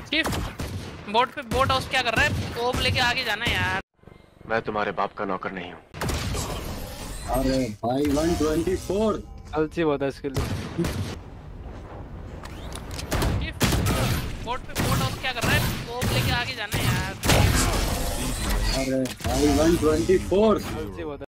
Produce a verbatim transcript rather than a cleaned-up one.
Chief boat पे boat house क्या कर रहा है? ओप लेके आगे जाना है यार। मैं तुम्हारे बाप का नौकर नहीं हूँ। अरे भाई वन ट्वेंटी फोर अलसी बहुत है इसके लिए। चीफ बोट पे बोट हाउस क्या कर रहा है? ओप लेके आगे जाना है यार। अरे भाई वन ट्वेंटी फोर अलसी बहुत है।